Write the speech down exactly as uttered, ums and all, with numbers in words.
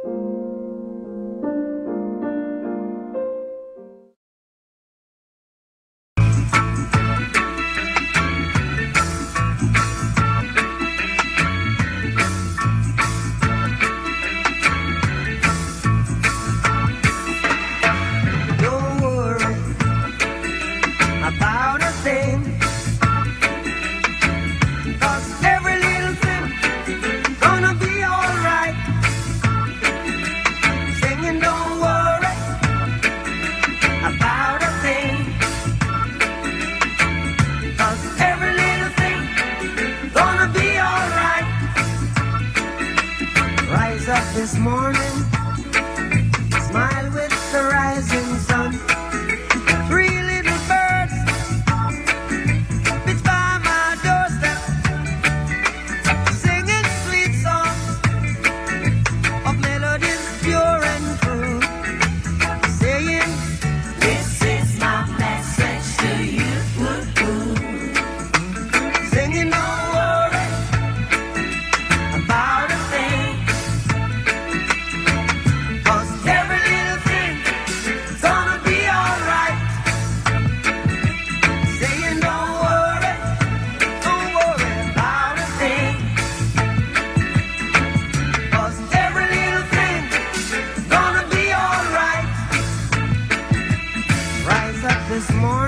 This morning, smile with the rising sun. Three little birds pitch by my doorstep, singing sweet songs of melodies pure and true, saying, "This is my message to you." Singing, "Don't worry about a thing." This morning